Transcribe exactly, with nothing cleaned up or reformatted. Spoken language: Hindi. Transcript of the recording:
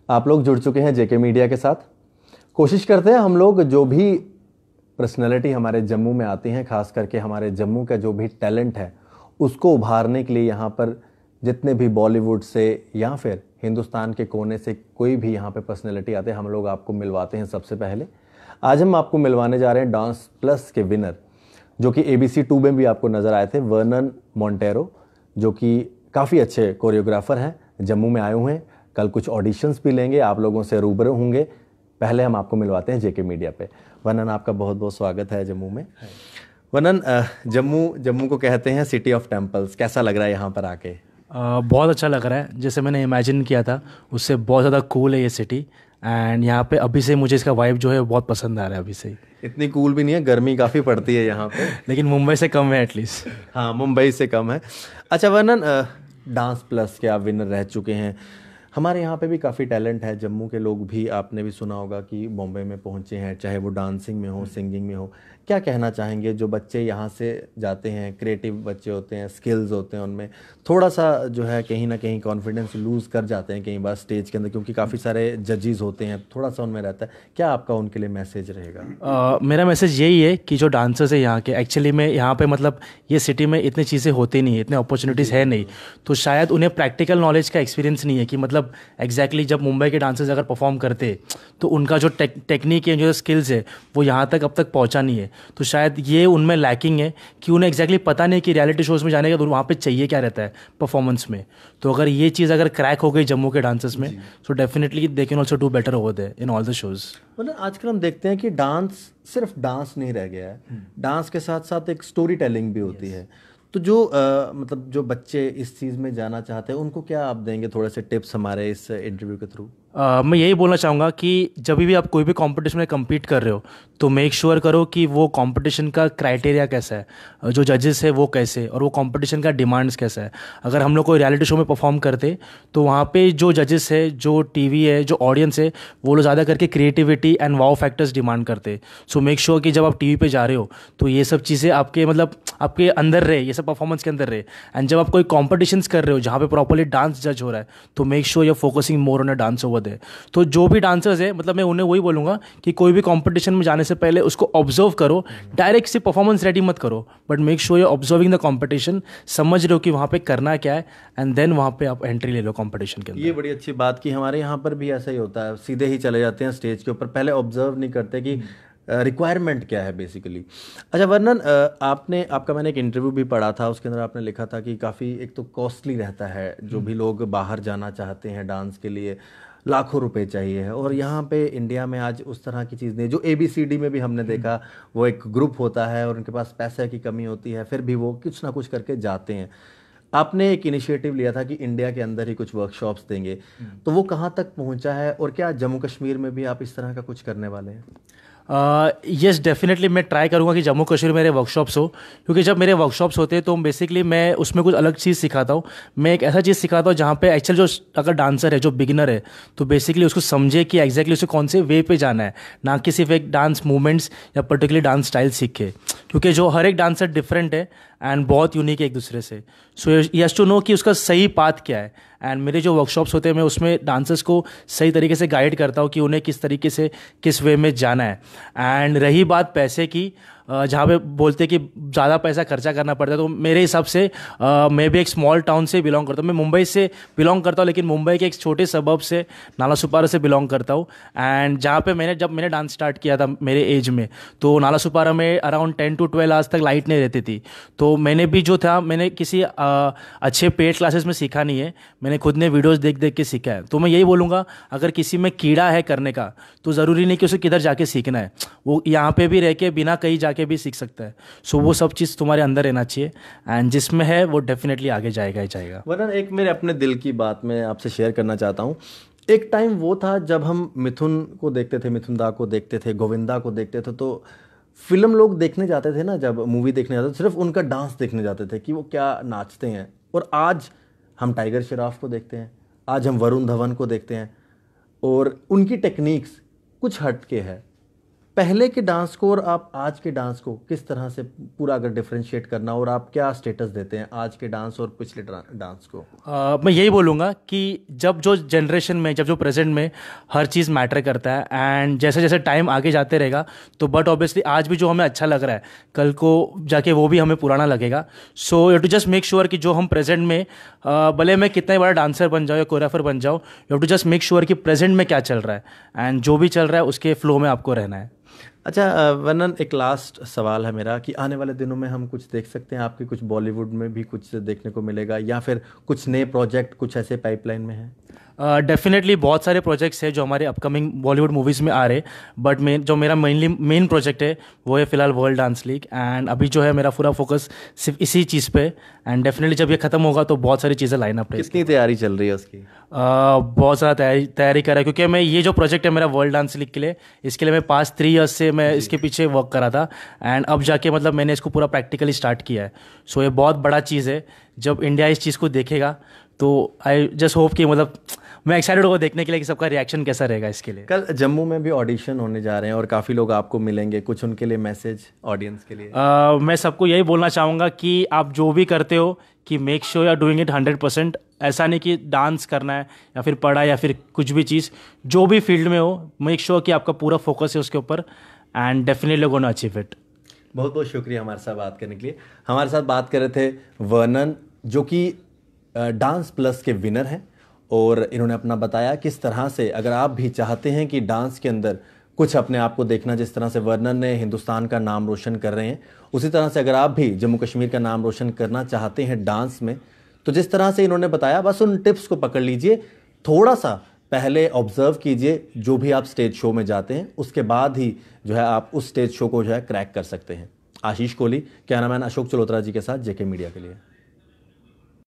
आप लोग जुड़ चुके हैं जेके मीडिया के साथ। कोशिश करते हैं हम लोग जो भी पर्सनैलिटी हमारे जम्मू में आती हैं, खास करके हमारे जम्मू का जो भी टैलेंट है उसको उभारने के लिए यहाँ पर जितने भी बॉलीवुड से या फिर हिंदुस्तान के कोने से कोई भी यहाँ पे पर्सनैलिटी आते हैं हम लोग आपको मिलवाते हैं। सबसे पहले आज हम आपको मिलवाने जा रहे हैं डांस प्लस के विनर, जो कि ए बी सी टू में भी आपको नज़र आए थे, वर्नन मोंटेरो, जो कि काफ़ी अच्छे कोरियोग्राफर हैं, जम्मू में आए हुए हैं। कल कुछ ऑडिशंस भी लेंगे, आप लोगों से रूबरू होंगे। पहले हम आपको मिलवाते हैं जेके मीडिया पे। वर्नन, आपका बहुत बहुत स्वागत है जम्मू में। वर्नन, जम्मू जम्मू को कहते हैं सिटी ऑफ टेम्पल्स, कैसा लग रहा है यहाँ पर आके? Uh, बहुत अच्छा लग रहा है, जैसे मैंने इमेजिन किया था उससे बहुत ज़्यादा कूल है ये सिटी। एंड यहाँ पे अभी से मुझे इसका वाइब जो है बहुत पसंद आ रहा है अभी से। इतनी कूल भी नहीं है, गर्मी काफ़ी पड़ती है यहाँ पे लेकिन मुंबई से कम है एटलीस्ट। हाँ, मुंबई से कम है। अच्छा वर्नन, डांस प्लस के आप विनर रह चुके हैं। हमारे यहाँ पे भी काफ़ी टैलेंट है, जम्मू के लोग भी आपने भी सुना होगा कि बॉम्बे में पहुँचे हैं, चाहे वो डांसिंग में हो, सिंगिंग में हो। क्या कहना चाहेंगे जो बच्चे यहाँ से जाते हैं, क्रिएटिव बच्चे होते हैं, स्किल्स होते हैं, उनमें थोड़ा सा जो है कहीं ना कहीं कॉन्फिडेंस लूज़ कर जाते हैं कई बार स्टेज के अंदर, क्योंकि काफ़ी सारे जजेस होते हैं, थोड़ा सा उनमें रहता है। क्या आपका उनके लिए मैसेज रहेगा? uh, मेरा मैसेज यही है कि जो डांसर्स है यहाँ के, एक्चुअली में यहाँ पे मतलब ये सिटी में इतनी चीज़ें होती नहीं है, इतने अपॉर्चुनिटीज़ है नहीं, तो शायद उन्हें प्रैक्टिकल नॉलेज का एक्सपीरियंस नहीं है कि मतलब एग्जैक्टली जब मुंबई के डांसर्स अगर परफॉर्म करते तो उनका जो टेक टेक्निक है, जो स्किल्स है, वो यहाँ तक अब तक पहुँचा नहीं है। तो शायद ये उनमें लैकिंग है कि उन्हें एग्जैक्टली पता नहीं कि रियलिटी शोज़ में जाने के बाद वहाँ पे चाहिए क्या रहता है परफॉर्मेंस में। तो अगर ये चीज़ अगर क्रैक हो गई जम्मू के डांसर्स में, तो definitely they can also do better over there in all the shows. मतलब आजकल हम देखते हैं कि डांस सिर्फ डांस नहीं रह गया है, डांस के साथ साथ एक स्टोरी टेलिंग भी होती है। तो जो आ, मतलब जो बच्चे इस चीज़ में जाना चाहते हैं उनको क्या आप देंगे थोड़े से टिप्स हमारे इस इंटरव्यू के थ्रू? Uh, मैं यही बोलना चाहूँगा कि जब भी आप कोई भी कंपटीशन में compete कर रहे हो तो मेक श्योर sure करो कि वो कंपटीशन का क्राइटेरिया कैसा है, जो जजेस है वो कैसे, और वो कंपटीशन का डिमांड्स कैसा है। अगर हम लोग कोई रियलिटी शो में परफॉर्म करते तो वहाँ पे जो जजेस है, जो टीवी है, जो ऑडियंस है, वो लोग ज़्यादा करके creativity and wow factors demand करते। सो मेक श्योर कि जब आप टीवी पे जा रहे हो तो ये सब चीज़ें आपके मतलब आपके अंदर रहे, ये सब परफॉर्मेंस के अंदर रहे। एंड जब आप कोई कॉम्पिटिशन्स कर रहे हो जहाँ पे प्रॉपरली डांस जज हो रहा है, तो make sure you are focusing more on a dance over there. तो जो भी डांसर्स है, मतलब मैं उन्हें वही बोलूँगा कि कोई भी कंपटीशन में जाने से पहले उसको ऑब्जर्व करो, डायरेक्ट से परफॉर्मेंस रेडी मत करो, but make sure you observing the competition, समझ रहे हो कि वहाँ पे करना क्या है, एंड देन वहाँ पे आप एंट्री ले लो कंपटीशन के अंदर। ये बड़ी अच्छी बात की हमारे यहाँ पर भी ऐसा ही होता है, सीधे ही चले जाते हैं स्टेज के ऊपर, पहले ऑब्जर्व नहीं करते कि रिक्वायरमेंट uh, क्या है बेसिकली। अच्छा वर्नन, uh, आपने आपका मैंने एक इंटरव्यू भी पढ़ा था, उसके अंदर आपने लिखा था कि काफ़ी एक तो कॉस्टली रहता है, जो भी लोग बाहर जाना चाहते हैं डांस के लिए लाखों रुपए चाहिए है, और यहाँ पे इंडिया में आज उस तरह की चीज़ नहीं। जो ए बी सी डी में भी हमने देखा, वो एक ग्रुप होता है और उनके पास पैसे की कमी होती है, फिर भी वो कुछ ना कुछ करके जाते हैं। आपने एक इनिशिएटिव लिया था कि इंडिया के अंदर ही कुछ वर्कशॉप्स देंगे, तो वो कहाँ तक पहुँचा है, और क्या जम्मू कश्मीर में भी आप इस तरह का कुछ करने वाले हैं? यस डेफिनेटली मैं ट्राई करूँगा कि जम्मू कश्मीर मेरे वर्कशॉप्स हो, क्योंकि जब मेरे वर्कशॉप्स होते हैं तो बेसिकली मैं उसमें कुछ अलग चीज़ सिखाता हूँ। मैं एक ऐसा चीज़ सिखाता हूँ जहाँ पे एक्चुअल जो अगर डांसर है, जो बिगिनर है, तो बेसिकली उसको समझे कि एग्जैक्टली उसे कौन से वे पे जाना है, ना कि सिर्फ एक डांस मूवमेंट्स या पर्टिकुलर डांस स्टाइल सीखे, क्योंकि जो हर एक डांसर डिफरेंट है एंड बहुत यूनिक है एक दूसरे से। So you have to know कि उसका सही पाथ क्या है। एंड मेरे जो वर्कशॉप्स होते हैं मैं उसमें डांसर्स को सही तरीके से गाइड करता हूँ कि उन्हें किस तरीके से किस वे में जाना है। एंड रही बात पैसे की, जहाँ पे बोलते हैं कि ज़्यादा पैसा खर्चा करना पड़ता है, तो मेरे हिसाब से आ, मैं भी एक स्मॉल टाउन से बिलोंग करता हूँ। मैं मुंबई से बिलोंग करता हूँ, लेकिन मुंबई के एक छोटे सबब से, नालासोपारा से बिलोंग करता हूँ। एंड जहाँ पे मैंने जब मैंने डांस स्टार्ट किया था मेरे एज में, तो नालासोपारा में around ten to twelve hours तक लाइट नहीं रहती थी। तो मैंने भी जो था, मैंने किसी आ, अच्छे पेड क्लासेस में सीखा नहीं है, मैंने खुद ने वीडियोज़ देख देख के सीखा है। तो मैं यही बोलूँगा, अगर किसी में कीड़ा है करने का, तो ज़रूरी नहीं कि उसे किधर जाके सीखना है, वो यहाँ पे भी रह के बिना कहीं जाके भी सीख सकता है। सो so, वो सब चीज़ तुम्हारे अंदर रहना चाहिए, एंड जिसमें है वो डेफिनेटली आगे जाएगा ही जाएगा। वरना एक मेरे अपने दिल की बात मैं आपसे शेयर करना चाहता हूँ। एक टाइम वो था जब हम मिथुन को देखते थे, मिथुन दा को देखते थे, गोविंदा को देखते थे, तो फिल्म लोग देखने जाते थे ना, जब मूवी देखने जाते थे सिर्फ उनका डांस देखने जाते थे कि वो क्या नाचते हैं। और आज हम टाइगर श्रॉफ को देखते हैं, आज हम वरुण धवन को देखते हैं, और उनकी टेक्निक्स कुछ हट के है। पहले के डांस को और आप आज के डांस को किस तरह से पूरा अगर डिफरेंशिएट करना, और आप क्या स्टेटस देते हैं आज के डांस और पिछले डांस को? uh, मैं यही बोलूँगा कि जब जो जनरेशन में, जब जो प्रेजेंट में हर चीज़ मैटर करता है, एंड जैसे जैसे टाइम आगे जाते रहेगा तो बट ऑब्वियसली आज भी जो हमें अच्छा लग रहा है कल को जाके वो भी हमें पुराना लगेगा। So you to just make sure कि जो हम प्रेजेंट में, uh, भले मैं कितना बड़ा डांसर बन जाऊँ या कोरियोग्राफर बन जाऊँ, you have to just make sure कि प्रेजेंट में क्या चल रहा है एंड जो भी चल रहा है उसके फ्लो में आपको रहना है। अच्छा वर्नन, एक लास्ट सवाल है मेरा कि आने वाले दिनों में हम कुछ देख सकते हैं आपके, कुछ बॉलीवुड में भी कुछ देखने को मिलेगा या फिर कुछ नए प्रोजेक्ट कुछ ऐसे पाइपलाइन में हैं? डेफिनेटली uh, बहुत सारे प्रोजेक्ट्स हैं जो हमारे अपकमिंग बॉलीवुड मूवीज़ में आ रहे, बट मेन जो मेरा मेनली मेन प्रोजेक्ट है वो है फिलहाल वर्ल्ड डांस लीग, एंड अभी जो है मेरा पूरा फोकस सिर्फ इसी चीज़ पे, एंड डेफिनेटली जब ये खत्म होगा तो बहुत सारी चीज़ें लाइन अप है। कितनी तैयारी चल रही है उसकी? uh, बहुत ज़्यादा तैयारी तैयारी कर रहा है, क्योंकि मैं ये जो प्रोजेक्ट है मेरा वर्ल्ड डांस लीग के लिए, इसके लिए मैं पास्ट थ्री ईयर्स से मैं इसके पीछे वर्क करा था, एंड अब जाके मतलब मैंने इसको पूरा प्रैक्टिकली स्टार्ट किया है। सो so, ये बहुत बड़ा चीज़ है, जब इंडिया इस चीज़ को देखेगा तो आई जस्ट होप कि मतलब मैं एक्साइटेड होगा देखने के लिए कि सबका रिएक्शन कैसा रहेगा इसके लिए। कल जम्मू में भी ऑडिशन होने जा रहे हैं और काफ़ी लोग आपको मिलेंगे, कुछ उनके लिए मैसेज ऑडियंस के लिए? uh, मैं सबको यही बोलना चाहूँगा कि आप जो भी करते हो कि make sure you are doing it hundred percent. ऐसा नहीं कि डांस करना है या फिर पढ़ा या फिर कुछ भी चीज़, जो भी फील्ड में हो, मेक श्योर कि आपका पूरा फोकस है उसके ऊपर, and definitely gonna achieve it. बहुत बहुत शुक्रिया हमारे साथ बात करने के लिए। हमारे साथ बात कर रहे थे वर्नन, जो कि डांस प्लस के विनर हैं, और इन्होंने अपना बताया किस तरह से अगर आप भी चाहते हैं कि डांस के अंदर कुछ अपने आप को देखना, जिस तरह से वर्नन ने हिंदुस्तान का नाम रोशन कर रहे हैं, उसी तरह से अगर आप भी जम्मू कश्मीर का नाम रोशन करना चाहते हैं डांस में, तो जिस तरह से इन्होंने बताया बस उन टिप्स को पकड़ लीजिए, थोड़ा सा पहले ऑब्जर्व कीजिए जो भी आप स्टेज शो में जाते हैं, उसके बाद ही जो है आप उस स्टेज शो को जो है क्रैक कर सकते हैं। आशीष कोहली, कैमरामैन अशोक चलोत्रा जी के साथ जेके मीडिया के लिए।